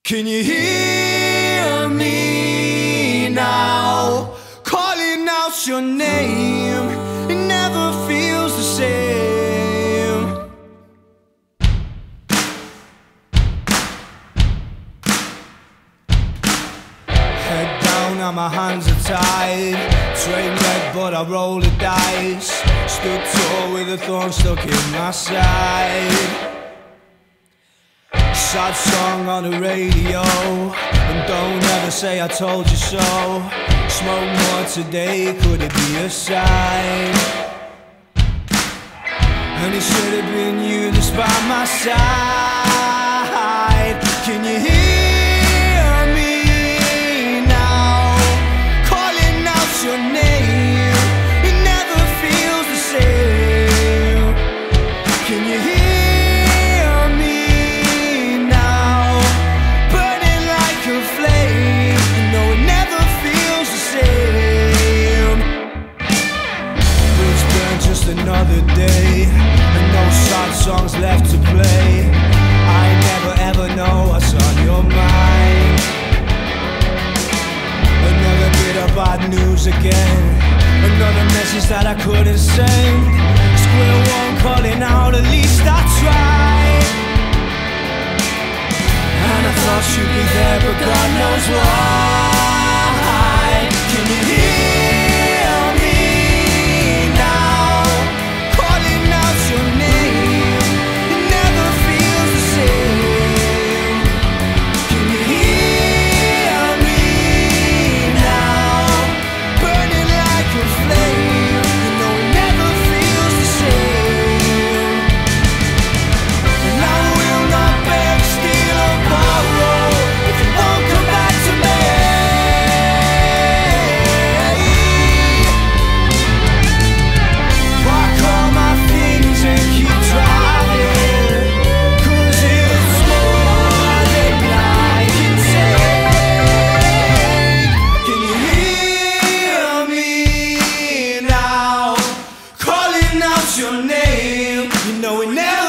Can you hear me now? Calling out your name, it never feels the same. Head down and my hands are tied. Train red but I roll the dice. Stood tall with a thorn stuck in my side. Sad song on the radio, and don't ever say I told you so. Smoke more today, could it be a sign? And it should have been you that's by my side. Can you hear me now? Calling out your name, it never feels the same. Can you hear another day, and no sad songs left to play. I never ever know what's on your mind. Another bit of bad news again, another message that I couldn't send. Square one calling out, at least I tried. And I thought you'd be there, but God knows why. Can you hear? Your name, you know it never